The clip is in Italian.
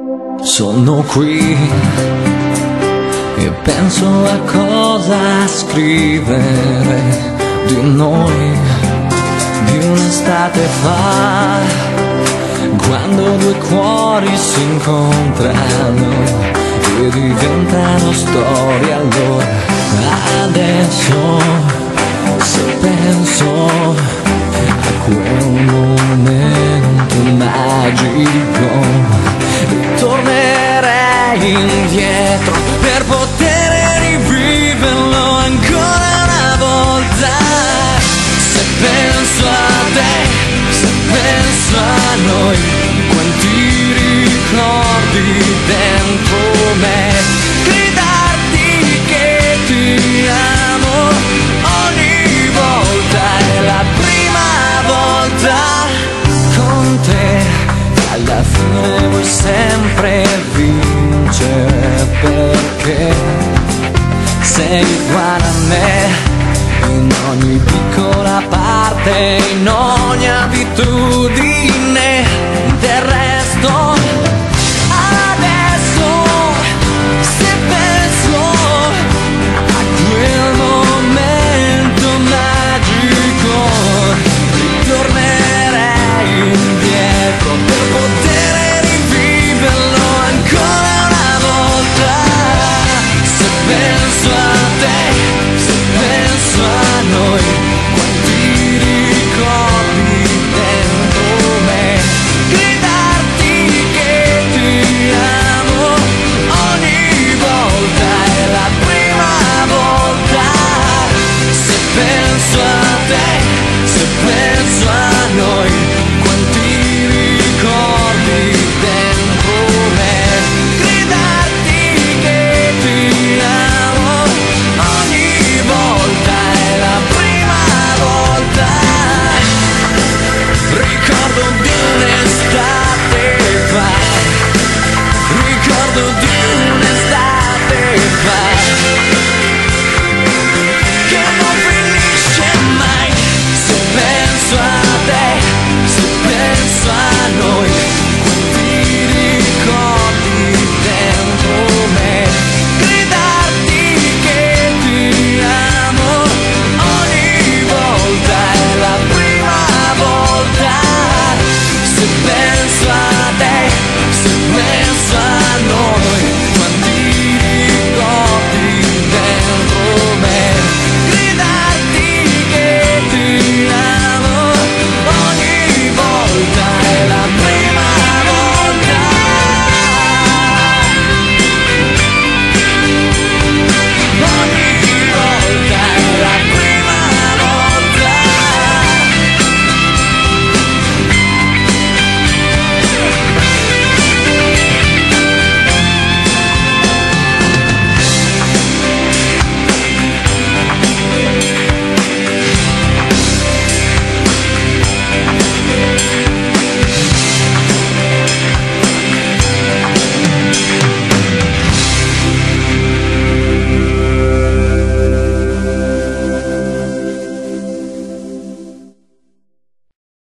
Sono qui e penso a cosa scrivere di noi, di un'estate fa, quando due cuori si incontrano e diventano storia. Allora adesso, se penso a quel momento magico, ritornerei indietro per poter riviverlo ancora una volta. Se penso a te, se penso a noi, quanti ricordi dentro me, gridarti che ti amo ogni volta è la prima volta con te. Alla fine vuoi sempre vincere perché sei uguale a me in ogni piccola parte, in ogni abitudine. Del resto adesso, se penso a quel momento magico, ritornerei indietro per poter riviverlo ancora una volta. Se penso a te, se penso a noi, quanti ricordi dentro me, gridarti che ti amo ogni volta è la prima volta. Se penso a te, se penso a noi, quanti ricordi dentro me, gridarti che ti amo ogni volta è la prima volta. Ricordo di un'estate fa, ricordo di un'estate fa, che non finisce mai. Se penso a te, se penso a noi, quanti ricordi dentro me, gridarti che ti amo ogni volta è la prima volta. Se penso a te, se penso a noi,